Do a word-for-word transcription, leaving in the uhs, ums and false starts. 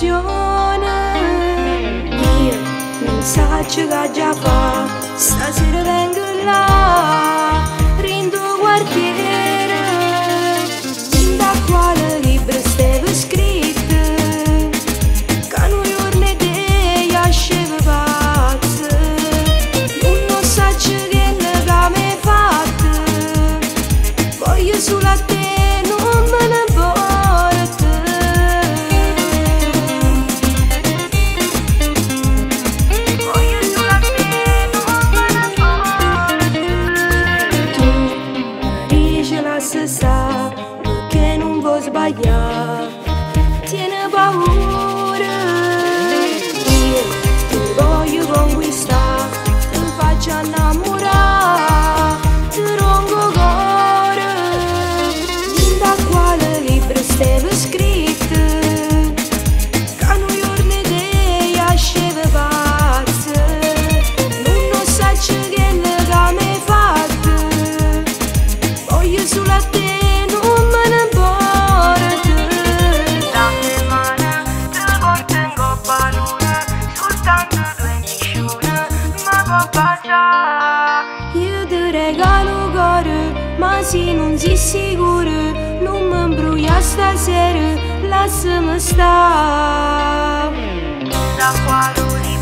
funziona. Io non so che già fa, stasera vengo là, rindo quartiere, da quale libro stava scritto, che non giorni te lasciava pazza, non so che legame fatto, voglio solo a te. Se sa che non vuoi sbagliare, tieni paura. Io ti voglio conquistare, ti faccio innamorare, ti rompo cuore. Da quale libro stava scritto, che non giorni te lasciava pazza, non so che legame fatto, voglio solo a te. Io ti regalo cuore, ma se non sei sicuro, non mi imbrogliare stasera, lasciami stare. Da qua